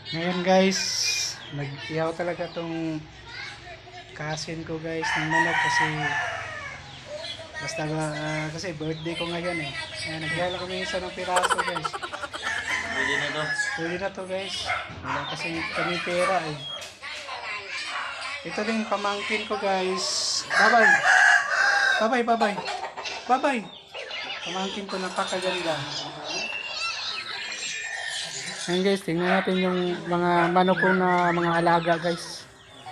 Ngayon guys, nag-ihaw talaga tong kasin ko guys ng manok kasi basta ba, kasi birthday ko ngayon eh. Ayan, nag-ihaw lang kami isa ng piraso guys. Pwede na to. Pwede na to guys. Wala kasi kami pera eh. Ito din pamangkin ko guys. Bye-bye. Bye-bye, bye-bye. Bye-bye. Pamangkin ko napakaganda. Ayan guys, tingnan natin yung mga manok ko na mga alaga guys.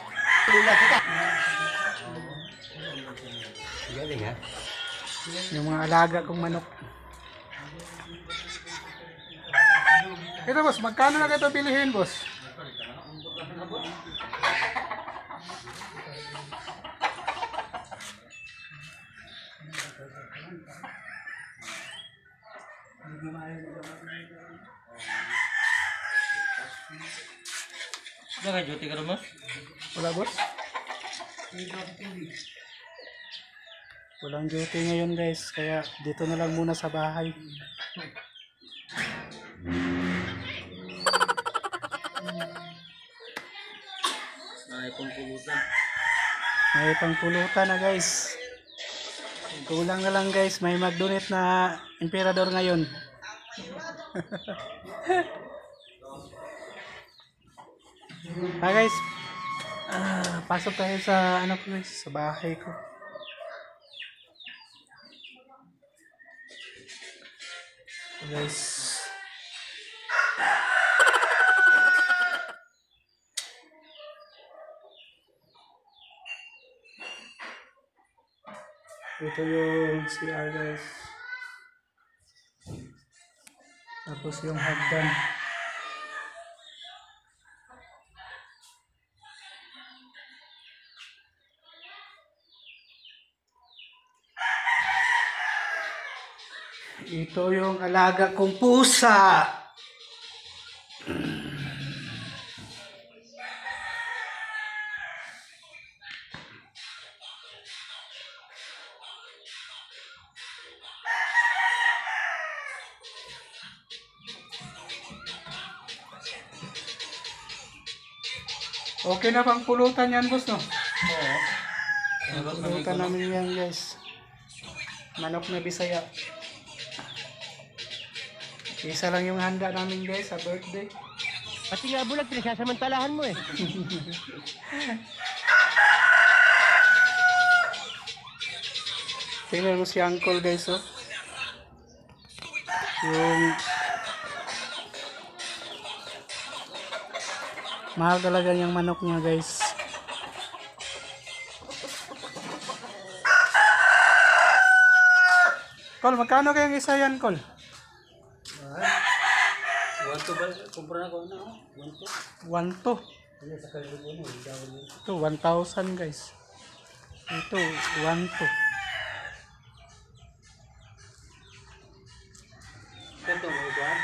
Galing ha? Yung mga alaga kong manok. Ito boss, magkano na ito bilihin boss? Naka-duty ka naman? Wala boss? Walang duty ngayon guys, kaya dito na lang muna sa bahay. Ay, pang pulutan. May pangpulutan na guys. Kulang na lang guys, may mag-donate na emperador ngayon. Guys, pasok tayo sa ano ko guys, sa bahay ko. Guys, ito yung CR guys. Tapos yung hagdan. Ito yung alaga kong pusa. Okay na bang pulutan yan boss no? Oo. Pulutan namin yan guys. Manok na Bisaya. Isa lang yung handa namin guys sa birthday. Pati nga bulag, pinagsasamantalahan mo eh. Tingnan mo si Uncle guys oh. Yung mahal talaga yung manok niya guys. Col, magkano kayang isa yan Col? Wanto ba? Kumpra na ko na. Wanto. 1 to. Ano sa kalito mo? Ito 1,000 guys. Ito 1 to. Kanto mo ito ha?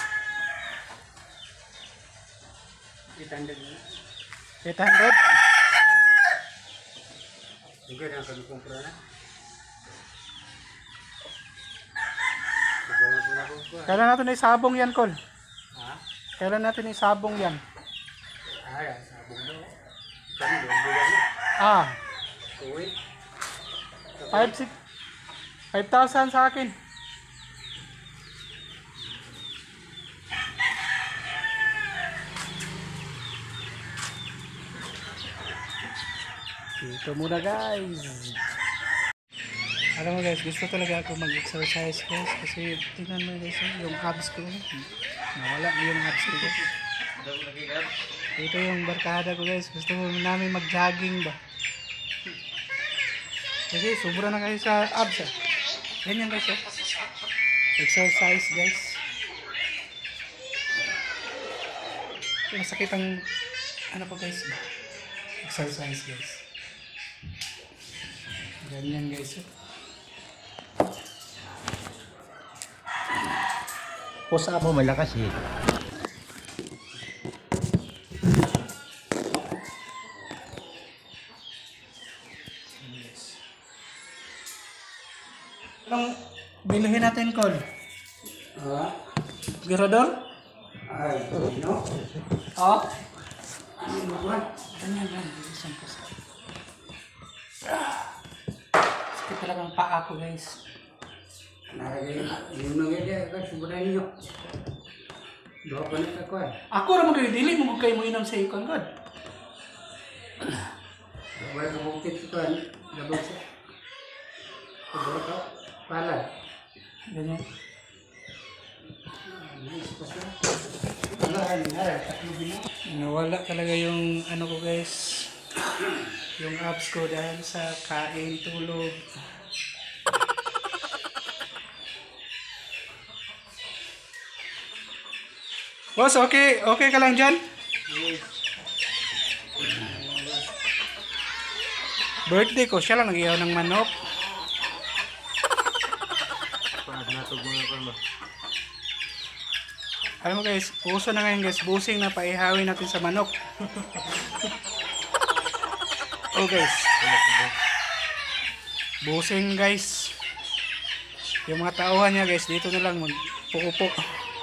800 na. 800? Hindi na kami kumpra na. Kumpra na po na ko. Kailan natin isabong yan Col? Ha? Kailan natin isabong yan? Ay, sabong mo. Kami doon buwan na. Ah, Uwi. 5,000 sa akin. Dito muna guys. Alam mo guys, gusto talaga ako mag-exercise guys kasi tingnan mo guys yung abs ko. Nawala na yung abs ko guys. Ito yung barkada ko guys. Gusto mo namin mag-jogging ba? Kasi sobra na kayo sa abs ah. Ganyan guys oh. Exercise guys. Masakit ang ano po guys. Exercise guys. Ganyan guys oh. Pusa mo malakas eh. Anong biluhin natin, Col? Ha? Girador? Ay, no? Oh? Ano ba? Ganyan lang. Isang ko sa... Sakit talagang paa ko guys. Nakagay, yung nangyari ka, subunan niyo. Doha pa na ka, Ako naman rin, dili mo kayo mo inam sa ikon god. wala ka bukit ko, labag siya. Doha ka, palad. Ganyan. Nawala talaga yung ano ko guys. Yung abs ko dahil sa kain, tulog. Boss, okay, okay ka lang dyan? Birthday ko, siya lang nag-ihaw ng manok. Alam mo guys, uso na ngayon guys, busing na paihawin natin sa manok. Oh guys. Busing guys. Yung mga tauhan niya guys, dito na lang magpuupo.